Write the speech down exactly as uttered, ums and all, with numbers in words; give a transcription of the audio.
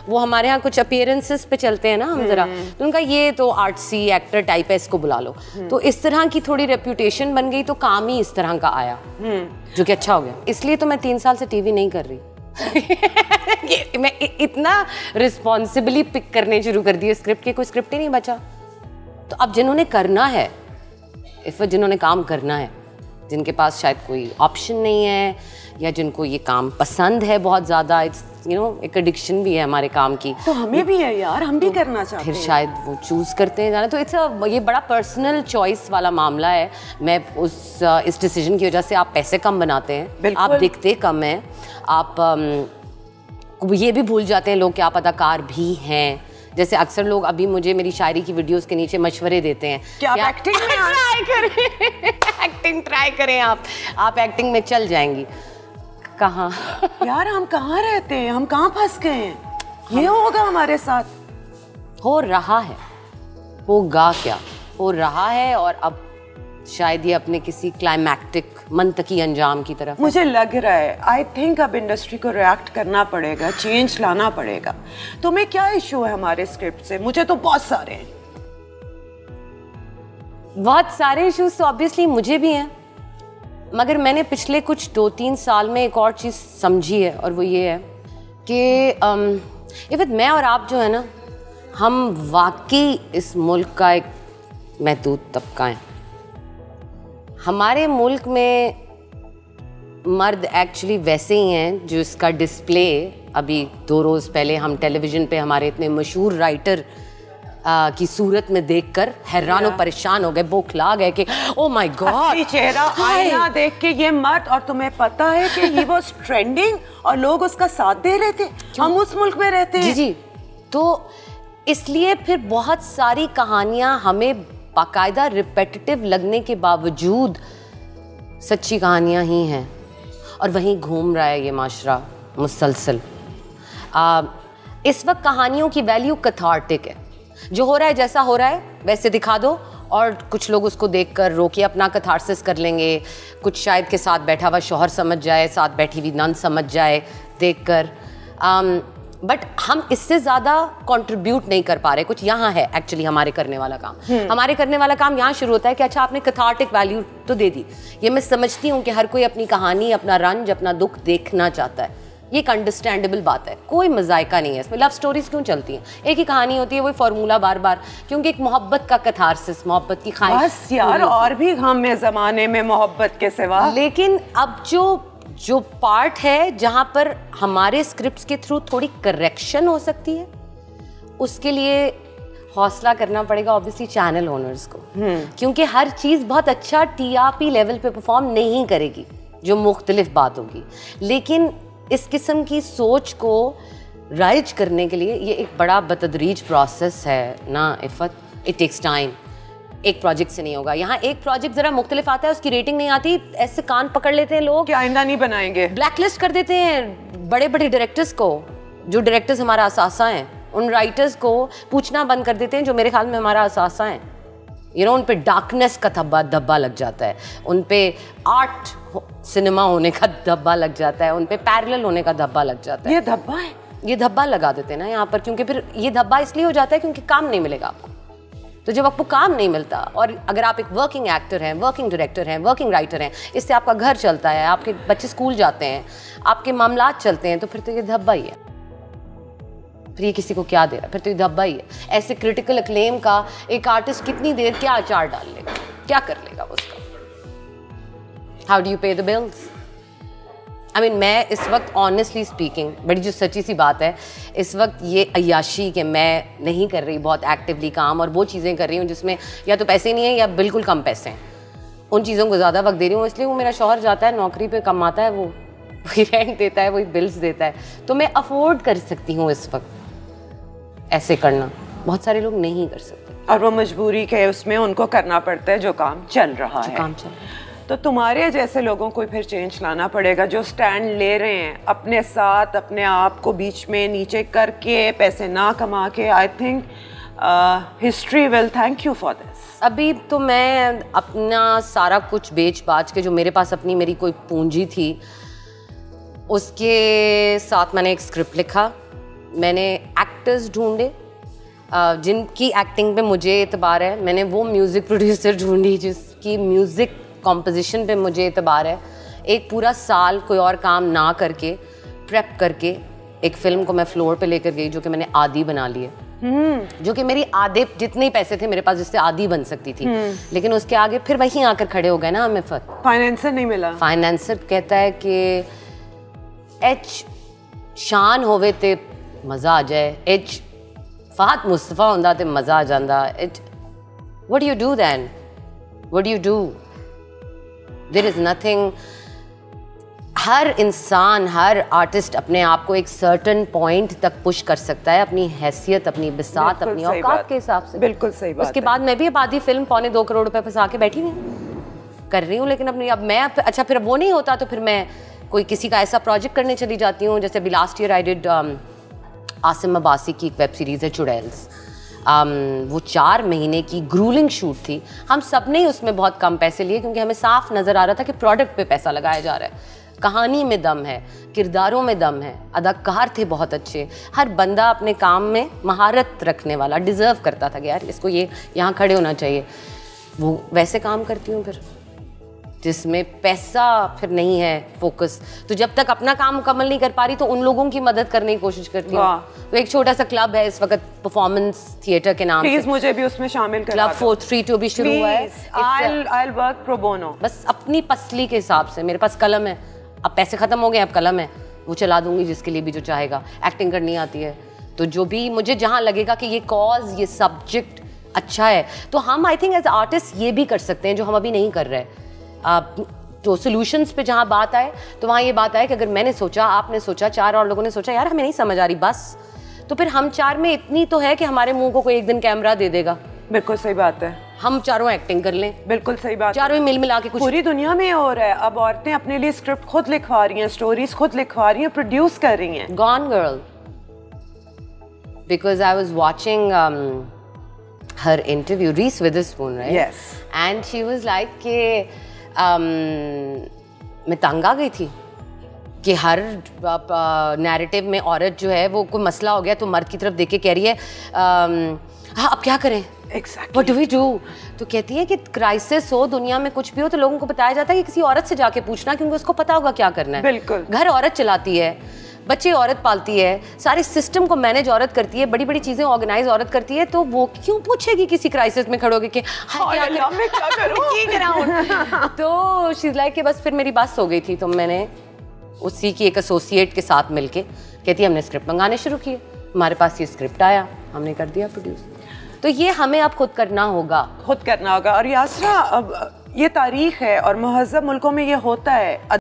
वो हमारे यहाँ कुछ अपीयरेंसेस पे चलते हैं ना हम जरा, तो उनका ये तो आर्टसी एक्टर टाइप है, इसको बुला लो। तो इस तरह की थोड़ी रेप्यूटेशन बन गई, तो काम ही इस तरह का आया, जो कि अच्छा हो गया। इसलिए तो मैं तीन साल से टीवी नहीं कर रही। मैं इतना रिस्पॉन्सिबली पिक करने शुरू कर दिए स्क्रिप्ट के, कोई स्क्रिप्ट ही नहीं बचा। तो अब जिन्होंने करना है, इफ जिन्होंने काम करना है, जिनके पास शायद कोई ऑप्शन नहीं है, या जिनको ये काम पसंद है बहुत ज़्यादा, इट्स यू नो एक एडिक्शन भी है हमारे काम की, तो हमें भी है यार, हम भी तो करना चाहते हैं, फिर शायद वो चूज़ करते हैं जाना। तो इट्स अ ये बड़ा पर्सनल चॉइस वाला मामला है। मैं उस इस डिसीजन की वजह से, आप पैसे कम बनाते हैं, आप दिखते कम हैं, आप um, ये भी भूल जाते हैं लोग कि आप अदाकार भी हैं। जैसे अक्सर लोग अभी मुझे मेरी शायरी की वीडियोस के नीचे मशवरे देते हैं कि आप एक्टिंग में ट्राई करें, एक्टिंग ट्राई करें, आप आप एक्टिंग में चल जाएंगी। कहाँ यार, हम कहाँ रहते हैं, हम कहाँ फंस गए हैं? ये होगा हमारे साथ, हो रहा है, होगा क्या, हो रहा है, और अब शायद ये अपने किसी क्लाइमैक्टिक मंतकी अंजाम की तरफ। मुझे लग रहा है, आई थिंक अब इंडस्ट्री को रिएक्ट करना पड़ेगा, चेंज लाना पड़ेगा। तुम्हें क्या इशू है हमारे स्क्रिप्ट से? मुझे तो बहुत सारे हैं, बहुत सारे इश्यूज तो ऑब्वियसली मुझे भी हैं, मगर मैंने पिछले कुछ दो तीन साल में एक और चीज़ समझी है, और वो ये है कि इवन मैं और आप जो है ना, हम वाकई इस मुल्क का एक महदूद तबका है। हमारे मुल्क में मर्द एक्चुअली वैसे ही हैं जो इसका डिस्प्ले अभी दो रोज़ पहले हम टेलीविज़न पे हमारे इतने मशहूर राइटर आ, की सूरत में देखकर हैरान और परेशान हो गए, बौखला गए कि ओ माय गॉड, चेहरा आईना देख के ये मर्द। और तुम्हें पता है कि ही वाज ट्रेंडिंग और लोग उसका साथ दे रहे थे। हम उस मुल्क में रहते हैं। जी जी, तो इसलिए फिर बहुत सारी कहानियां हमें बाकायदा रिपेटिटिव लगने के बावजूद सच्ची कहानियां ही हैं, और वहीं घूम रहा है ये माशरा मुसलसल। आ, इस वक्त कहानियों की वैल्यू कैथार्टिक है, जो हो रहा है जैसा हो रहा है वैसे दिखा दो, और कुछ लोग उसको देखकर रो के अपना कैथार्सिस कर लेंगे, कुछ शायद के साथ बैठा हुआ शौहर समझ जाए, साथ बैठी हुई नन समझ जाए देखकर, बट हम इससे ज़्यादा कंट्रीब्यूट नहीं कर पा रहे। कुछ यहाँ है एक्चुअली हमारे करने वाला काम, हमारे करने वाला काम यहाँ शुरू होता है कि अच्छा आपने कैथार्टिक वैल्यू तो दे दी। ये मैं समझती हूँ कि हर कोई अपनी कहानी, अपना रंज, अपना दुख देखना चाहता है, ये एक अंडरस्टैंडेबल बात है, कोई मजायका नहीं है इसमें। लव स्टोरीज क्यों चलती हैं? एक ही कहानी होती है, वही फार्मूला बार बार, क्योंकि एक मोहब्बत का कैथार्सिस, मोहब्बत की ख्वाहिश। बस यार, और भी हम है ज़माने में मोहब्बत के सिवा। लेकिन अब जो जो पार्ट है जहाँ पर हमारे स्क्रिप्ट्स के थ्रू थोड़ी करेक्शन हो सकती है, उसके लिए हौसला करना पड़ेगा ऑब्वियसली चैनल ओनर्स को, क्योंकि हर चीज़ बहुत अच्छा टीआरपी लेवल पे परफॉर्म नहीं करेगी, जो मुख्तलिफ बात होगी। लेकिन इस किस्म की सोच को राइज करने के लिए ये एक बड़ा बतदरीज प्रोसेस है ना इफ़त, इट टेक्स टाइम। एक प्रोजेक्ट से नहीं होगा। यहाँ एक प्रोजेक्ट जरा मुख्तलिफ आता है, उसकी रेटिंग नहीं आती, ऐसे कान पकड़ लेते हैं लोग, क्या आइंदा नहीं बनाएंगे, ब्लैक लिस्ट कर देते हैं बड़े बड़े डायरेक्टर्स को, जो डायरेक्टर्स हमारा असासा हैं, उन राइटर्स को पूछना बंद कर देते हैं जो मेरे ख्याल में हमारा असासा हैं। यू नो, उन पे डार्कनेस का धब्बा धब्बा लग जाता है, उन पे आर्ट सिनेमा होने का धब्बा लग जाता है, उन पे पैरेलल होने का धब्बा लग जाता है। ये धब्बा है, ये धब्बा लगा देते हैं ना यहाँ पर, क्योंकि फिर ये धब्बा इसलिए हो जाता है क्योंकि काम नहीं मिलेगा आपको। तो जब आपको काम नहीं मिलता, और अगर आप एक वर्किंग एक्टर हैं, वर्किंग डायरेक्टर हैं, वर्किंग राइटर हैं, इससे आपका घर चलता है, आपके बच्चे स्कूल जाते हैं, आपके मामलात चलते हैं, तो फिर तो ये धब्बा ही है। फिर ये किसी को क्या दे रहा है? फिर तो ये धब्बा ही है। ऐसे क्रिटिकल अक्लेम का एक आर्टिस्ट कितनी देर क्या अचार डाल लेगा, क्या कर लेगा उसका? How do you pay the bills? I mean, मैं इस वक्त ऑनेस्टली स्पीकिंग, बड़ी जो सच्ची सी बात है, इस वक्त ये अय्याशी कि मैं नहीं कर रही बहुत एक्टिवली काम, और वो चीज़ें कर रही हूँ जिसमें या तो पैसे नहीं है या बिल्कुल कम पैसे हैं, उन चीज़ों को ज़्यादा वक्त दे रही हूँ। इसलिए वो मेरा शौहर जाता है नौकरी पे, कमाता है, वो वही रेंट देता है, वही बिल्स देता है, तो मैं अफोर्ड कर सकती हूँ इस वक्त ऐसे करना। बहुत सारे लोग नहीं कर सकते, और वो मजबूरी के उसमें उनको करना पड़ता है जो काम चल रहा है। काम चल रहा है। तो तुम्हारे जैसे लोगों को फिर चेंज लाना पड़ेगा, जो स्टैंड ले रहे हैं अपने साथ, अपने आप को बीच में नीचे करके, पैसे ना कमा के। I think history will thank you for this. अभी तो मैं अपना सारा कुछ बेच बाच के, जो मेरे पास अपनी मेरी कोई पूंजी थी, उसके साथ मैंने एक स्क्रिप्ट लिखा मैंने एक्टर्स ढूंढे uh, जिनकी एक्टिंग पे मुझे एतबार है। मैंने वो म्यूज़िक प्रोड्यूसर ढूंढी जिसकी म्यूज़िक कॉम्पोजिशन पे मुझे एतबार है। एक पूरा साल कोई और काम ना करके प्रेप करके एक फ़िल्म को मैं फ्लोर पे लेकर गई, जो कि मैंने आधी बना ली है। hmm. जो कि मेरी आधे जितने ही पैसे थे मेरे पास जिससे आधी बन सकती थी। hmm. लेकिन उसके आगे फिर वहीं आकर खड़े हो गए ना हमें। फत फाइनेंसर नहीं मिला। फाइनेंसर कहता है कि एच शान होवे ते मज़ा आ जाए, एच फात मुस्तफ़ा होंदा ते मज़ा आ जांदा। एच what do you do then, what do you do, there is nothing. हर इंसान, हर आर्टिस्ट अपने आप को एक सर्टन पॉइंट तक पुश कर सकता है, अपनी हैसियत, अपनी बिसात, अपनी औकात के हिसाब से। बिल्कुल सही बात। उसके बाद मैं भी अब आधी फिल्म पौने दो करोड़ रुपए फंसा के बैठी हुई कर रही हूँ, लेकिन अपनी अब मैं अच्छा फिर वो नहीं होता तो फिर मैं कोई किसी का ऐसा प्रोजेक्ट करने चली जाती हूँ। जैसे अभी last year I did Asim Abbasi की एक वेब सीरीज़ है चुड़ैल्स। Um, वो चार महीने की ग्रूलिंग शूट थी। हम सब ने उसमें बहुत कम पैसे लिए क्योंकि हमें साफ नज़र आ रहा था कि प्रोडक्ट पे पैसा लगाया जा रहा है। कहानी में दम है, किरदारों में दम है, अदाकार थे बहुत अच्छे, हर बंदा अपने काम में महारत रखने वाला डिज़र्व करता था कि यार इसको ये यहाँ खड़े होना चाहिए। वो वैसे काम करती हूँ फिर जिसमें पैसा फिर नहीं है फोकस। तो जब तक अपना काम मुकम्मल नहीं कर पा रही तो उन लोगों की मदद करने की कोशिश करती हूँ। तो एक छोटा सा क्लब है इस वक्त परफॉर्मेंस थिएटर के नाम से, प्लीज मुझे भी उसमें शामिल करा क्लब फोर थ्री टू भी शुरू हुआ है। I'll, I'll work pro bono। बस अपनी पसली के हिसाब से। मेरे पास कलम है, अब पैसे खत्म हो गए, अब कलम है, वो चला दूंगी जिसके लिए भी जो चाहेगा। एक्टिंग करनी आती है तो जो भी मुझे जहाँ लगेगा कि ये कॉज, ये सब्जेक्ट अच्छा है तो हम आई थिंक एज आर्टिस्ट ये भी कर सकते हैं जो हम अभी नहीं कर रहे। तो सॉल्यूशंस पे जहाँ बात आए तो वहाँ ये बात आए कि अगर मैंने सोचा, आपने सोचा, चार और लोगों ने सोचा, यार हमें नहीं समझ आ रही बस, तो फिर हम चार में इतनी तो है कि हमारे मुंह को कोई एक दिन कैमरा दे देगा। बिल्कुल सही बात है। हम चारों एक्टिंग कर लें। बिल्कुल सही बात। चारों मिल मिला के कुछ पूरी दुनिया में हो रहा है। अब औरतें अपने लिए स्क्रिप्ट खुद लिखवा रही हैं, स्टोरीज खुद लिखवा रही हैं, प्रोड्यूस कर रही हैं। Gone girl, because I was watching her interview, Reese Witherspoon, right? Yes. And she was like कि um, मैं तंग आ गई थी कि हर नैरेटिव में औरत जो है वो कोई मसला हो गया तो मर्द की तरफ देख के कह रही है um, हाँ अब क्या करें, Exactly. What do we do? तो कहती है कि क्राइसिस हो, दुनिया में कुछ भी हो तो लोगों को बताया जाता है कि किसी औरत से जाके पूछना क्योंकि उसको पता होगा क्या करना है। बिल्कुल। घर औरत चलाती है, बच्चे औरत पालती है, सारे सिस्टम को मैनेज औरत करती है, बड़ी बड़ी चीजें ऑर्गेनाइज औरत करती है, तो वो क्यों पूछेगी किसी क्राइसिस में खड़ोगे कि हाँ क्या करूं? मैं क्या करूं? तो शी इज लाइक कि बस फिर मेरी बस हो गई थी। तो मैंने उसी की एक एसोसिएट के साथ मिलके कहती है हमने स्क्रिप्ट मंगाने शुरू किए, हमारे पास ये स्क्रिप्ट आया, हमने कर दिया प्रोड्यूस। तो ये हमें अब खुद करना होगा, खुद करना होगा। और यासरा अब ये तारीख है और महज़ब मुल्कों में ये होता है।